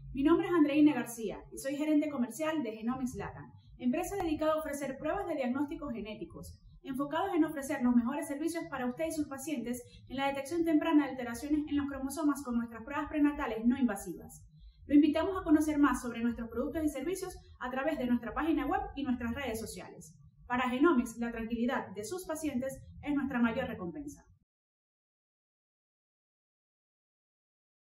Mi nombre es Andreina García y soy gerente comercial de Genomics Latam, empresa dedicada a ofrecer pruebas de diagnósticos genéticos, enfocados en ofrecer los mejores servicios para usted y sus pacientes en la detección temprana de alteraciones en los cromosomas con nuestras pruebas prenatales no invasivas. Lo invitamos a conocer más sobre nuestros productos y servicios a través de nuestra página web y nuestras redes sociales. Para Genomics, la tranquilidad de sus pacientes es nuestra mayor recompensa.